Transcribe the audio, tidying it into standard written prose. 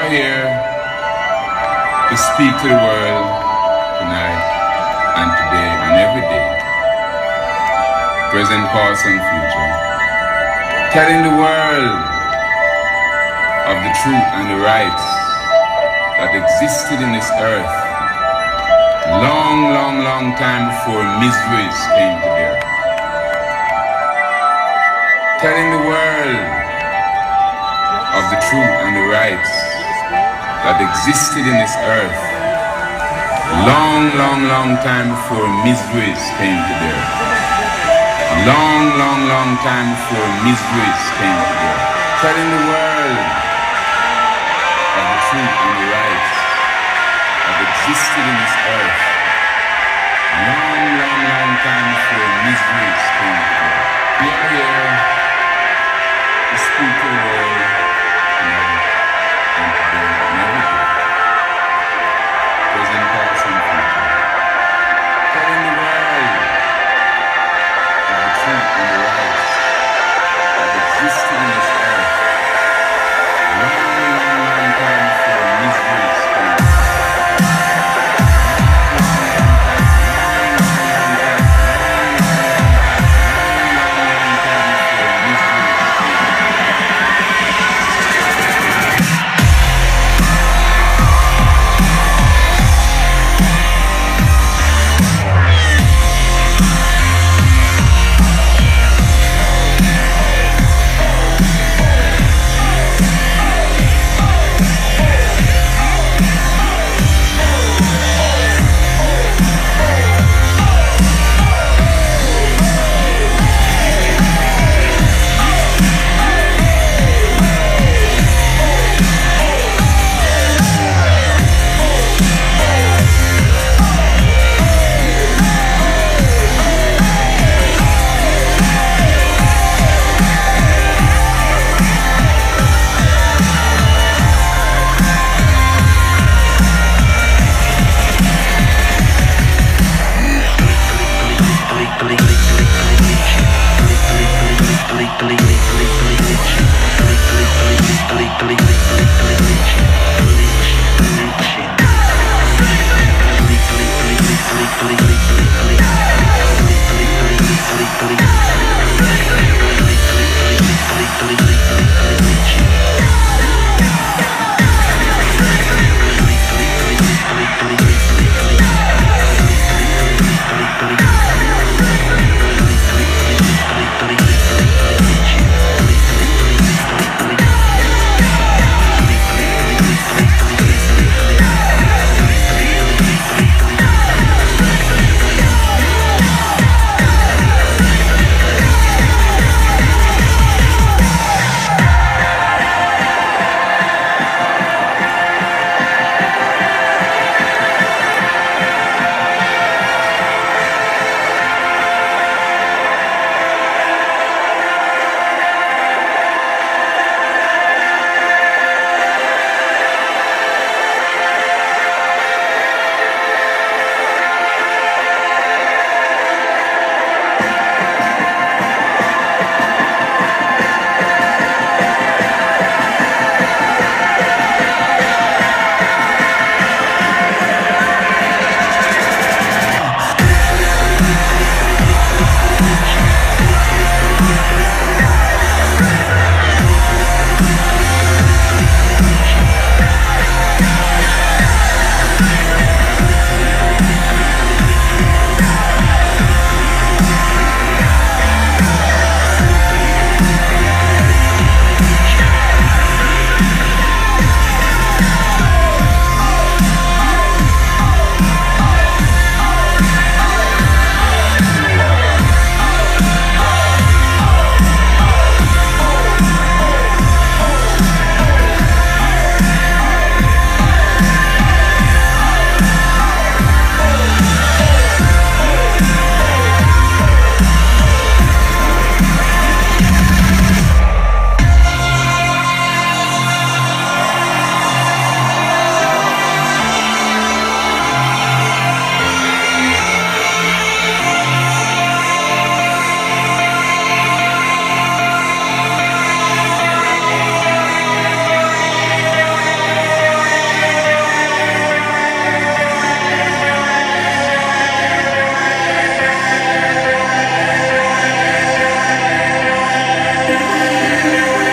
are here to speak to the world tonight and today and every day, present, past and future, telling the world of the truth and the rights that existed in this earth long, long, long time before miseries came to bear. Telling the world of the truth and the rights that existed in this earth long, long, long time before miseries came to bear. Long, long, long time before miseries came to bear. Telling the world of the truth and the rights that existed in this earth long, long, long time before miseries came to bear.